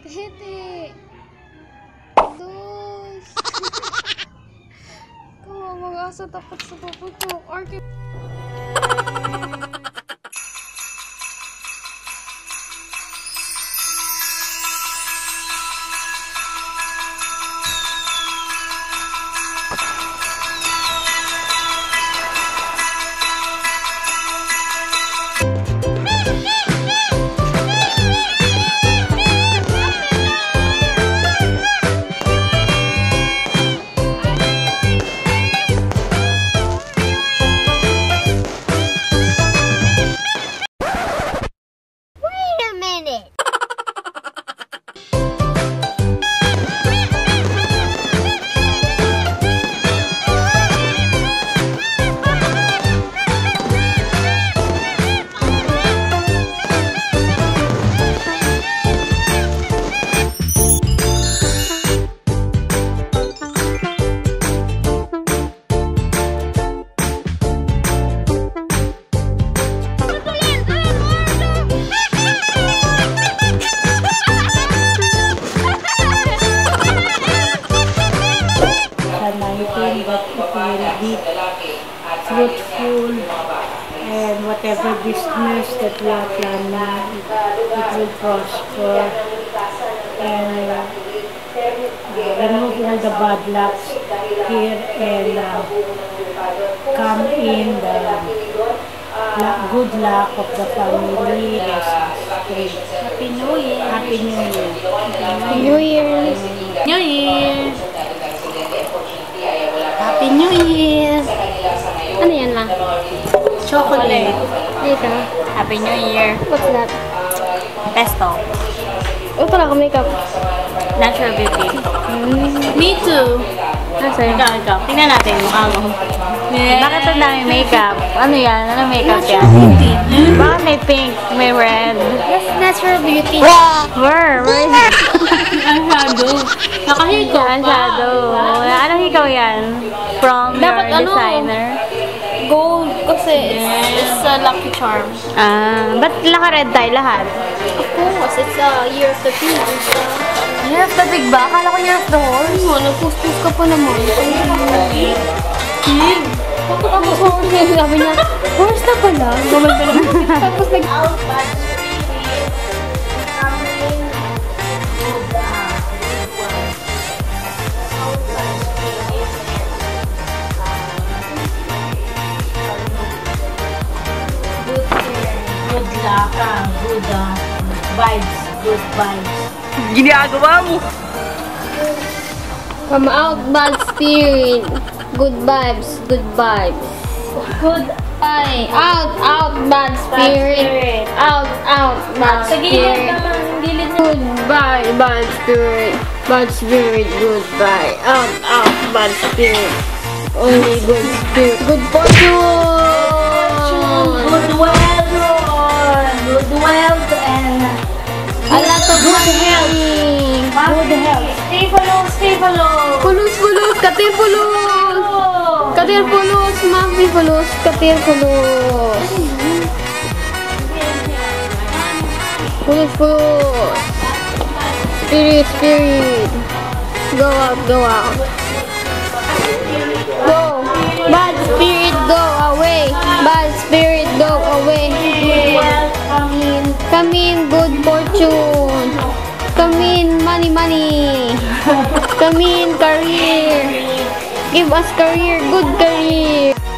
Tete. Dos. Kawa mag-asa dapat sa paputok. Arkin. Fruitful, and whatever business that we are planning, it will prosper, and remove all the bad lucks here and come in the good luck of the family. Happy New Year! Happy New Year! Happy New Year! New Year! Happy New Year! Ano yan lang? Chocolate. Dito. Happy New Year. What's that? Pesto. Oh, talaga makeup. Natural beauty. Me too. Nasaan? Ikaw. Tingnan natin yung mo. Bakit ang dami makeup? Ano yan? Ano makeup yan? Bakit may pink? May red? Yes, natural beauty. Where? Where is it? Eyeshadow. Nakahikaw pa. Eyeshadow. Anong hikaw yan? From Dapat your designer? Gold kasi it's a lucky charm. Ba't naka-red tayo lahat? Of course, it's a year of the pig. Year of the pig ba? Akala ko year of the horse. Ano, nagpustos ka pa naman. Pig? Bakit ako sa horse? Sabi niya, horse na pala. Gumanda naman. Tapos Good luck, good vibes, good vibes. ginagawa mo. Come out, bad spirit. Good vibes, good vibes. Good Ay, out, bad spirit. Out, bad Sa gilid spirit. naman, gilid na. Goodbye, bad spirit. Bad spirit, goodbye. Out, bad spirit. Only good spirit. Good fortune. Good wealth, good wealth, and A lot of good money. health. Good health. Stay follow. Pulos, katir pulos. Katir pulos, mami pulos, katir pulos. Pulos. Spirit. Go out. Go. Bad spirit, go away. Bad spirit, go away. Good wealth, Come in, good fortune. Come in, money. Come in, career. Give us career, good career.